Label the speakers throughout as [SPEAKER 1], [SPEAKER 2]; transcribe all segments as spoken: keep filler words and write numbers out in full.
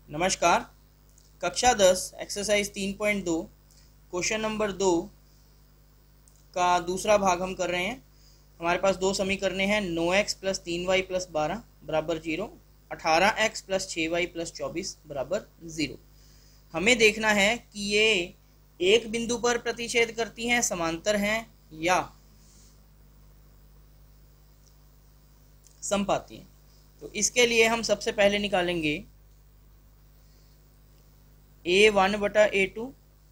[SPEAKER 1] नमस्कार। कक्षा दस एक्सरसाइज तीन पॉइंट दो क्वेश्चन नंबर दो का दूसरा भाग हम कर रहे हैं। हमारे पास दो समीकरणें हैं, नौ एक्स प्लस तीन वाई प्लस बारह बराबर जीरो, अठारह एक्स प्लस छः वाई प्लस चौबीस बराबर ज़ीरो। हमें देखना है कि ये एक बिंदु पर प्रतिच्छेद करती हैं, समांतर हैं या समपाती हैं। तो इसके लिए हम सबसे पहले निकालेंगे ए वन बटा ए टू,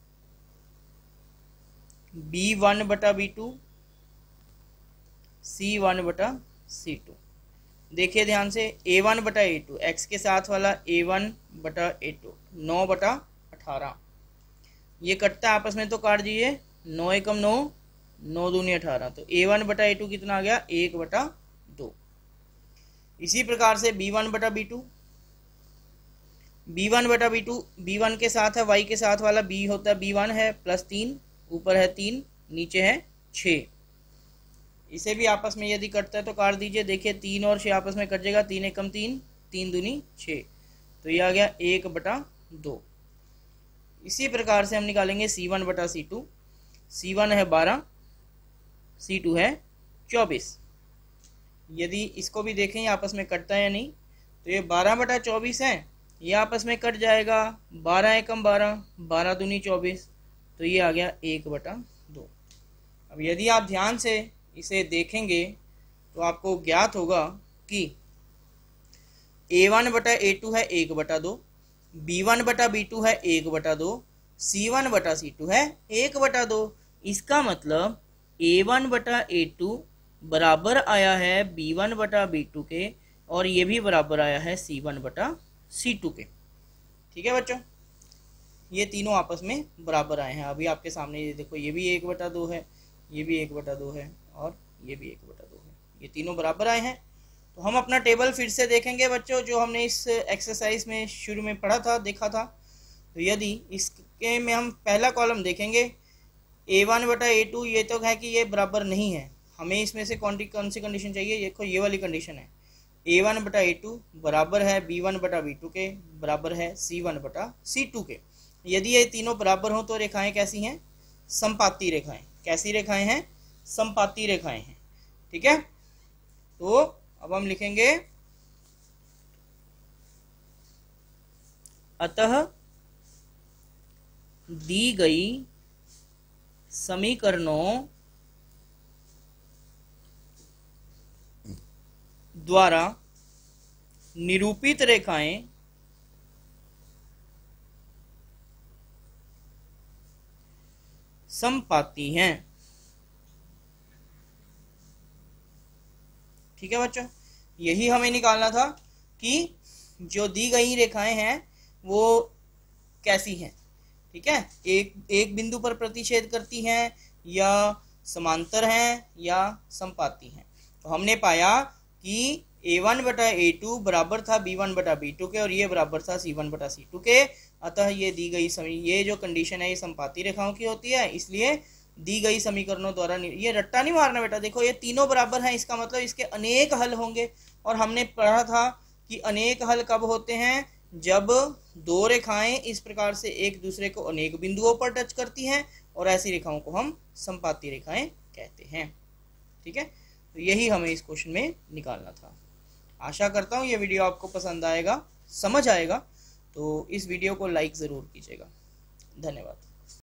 [SPEAKER 1] बी वन बटा बी टू, सी वन बटा सी टू। देखिए ध्यान से, ए वन बटा ए टू, एक्स के साथ वाला ए वन बटा ए टू, नौ बटा अठारह, ये कटता है आपस में तो काट दीजिए, नौ एकम नौ, नौ दूनी अठारह, तो ए वन बटा ए टू कितना आ गया, एक बटा दो। इसी प्रकार से बी वन बटा बी टू, बी वन बटा बी टू, बी वन के साथ है वाई के साथ वाला बी होता है, बी वन है प्लस तीन, ऊपर है तीन, नीचे है छः। इसे भी आपस में यदि कटता है तो काट दीजिए। देखिए तीन और छः आपस में कट जाएगा, तीन एकम तीन, तीन दूनी छः, तो ये आ गया एक बटा दो। इसी प्रकार से हम निकालेंगे सी वन बटा सी टू, सी वन है बारह, सी टू है चौबीस। यदि इसको भी देखें आपस में कटता है या नहीं, तो ये बारह बटा चौबीस है, ये आपस में कट जाएगा, बारह एकम बारह, बारह दूनी चौबीस, तो ये आ गया एक बटा दो। अब यदि आप ध्यान से इसे देखेंगे तो आपको ज्ञात होगा कि ए वन बटा ए टू है एक बटा दो, बी वन बटा बी टू है एक बटा दो, सी वन बटा सी टू है एक बटा दो। इसका मतलब ए वन बटा ए टू बराबर आया है बी वन बटा बी टू के, और ये भी बराबर आया है सी वन बटा सी टू के। ठीक है बच्चों, ये तीनों आपस में बराबर आए हैं। अभी आपके सामने ये देखो, ये भी एक बटा दो है, ये भी एक बटा दो है, और ये भी एक बटा दो है, ये तीनों बराबर आए हैं। तो हम अपना टेबल फिर से देखेंगे बच्चों, जो हमने इस एक्सरसाइज में शुरू में पढ़ा था, देखा था। तो यदि इसके में हम पहला कॉलम देखेंगे, ए वन बटा ए टू, ये तो है कि ये बराबर नहीं है, हमें इसमें से कौन कौन सी कंडीशन चाहिए, देखो ये वाली कंडीशन है, ए वन बटा ए टू बराबर है बी वन बटा बी टू के, बराबर है सी वन बटा सी टू के। यदि ये तीनों बराबर हों तो रेखाएं कैसी हैं, समपाती रेखाएं। कैसी रेखाएं हैं, समपाती रेखाएं हैं। ठीक है, तो अब हम लिखेंगे, अतः दी गई समीकरणों द्वारा निरूपित रेखाएं समपाती हैं। ठीक है बच्चों, यही हमें निकालना था कि जो दी गई रेखाएं हैं वो कैसी हैं। ठीक है, एक एक बिंदु पर प्रतिच्छेद करती हैं, या समांतर हैं, या समपाती हैं। तो हमने पाया कि ए वन बटा ए टू बराबर था बी वन बटा बी टू के, और ये बराबर था सी वन बटा सी टू के। अतः ये दी गई समी ये जो कंडीशन है ये समपाती रेखाओं की होती है, इसलिए दी गई समीकरणों द्वारा, ये रट्टा नहीं मारना बेटा, देखो ये तीनों बराबर हैं, इसका मतलब इसके अनेक हल होंगे। और हमने पढ़ा था कि अनेक हल कब होते हैं, जब दो रेखाएं इस प्रकार से एक दूसरे को अनेक बिंदुओं पर टच करती हैं, और ऐसी रेखाओं को हम समपाती रेखाएं कहते हैं। ठीक है, तो यही हमें इस क्वेश्चन में निकालना था। आशा करता हूँ ये वीडियो आपको पसंद आएगा, समझ आएगा। तो इस वीडियो को लाइक ज़रूर कीजिएगा। धन्यवाद।